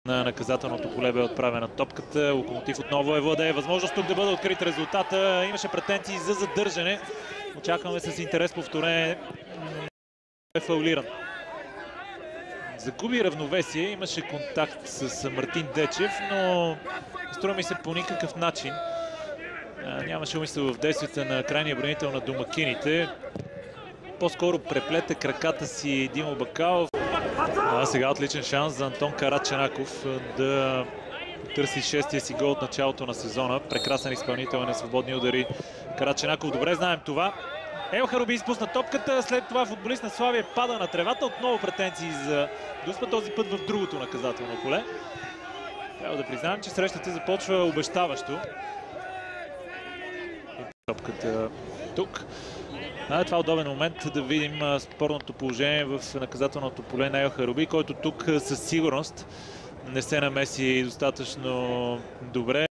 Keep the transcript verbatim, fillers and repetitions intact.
На наказателното поле бе отправена топката. Локомотив отново е владее възможност тук да бъде открит резултата. Имаше претенции за задържане. Очакваме с интерес повторение. Е фаулиран. Загуби равновесие. Имаше контакт с Мартин Дечев, но струва ми се по никакъв начин. Нямаше умисъл в действията на крайния бранител на домакините. По-скоро преплете краката си Димо Бакалов. А сега отличен шанс за Антон Карачанаков да търси шестия си гол от началото на сезона. Прекрасен изпълнител на свободни удари. Карачанаков, добре знаем това. Ел Харуби изпусна топката, след това футболист на Славия пада на тревата. Отново претенции за Дуспа, този път в другото наказателно поле. Трябва да признаем, че срещата започва обещаващо. Топката тук. А, това е удобен момент да видим а, спорното положение в наказателното поле на Ел Харуби, който тук със сигурност не се намеси достатъчно добре.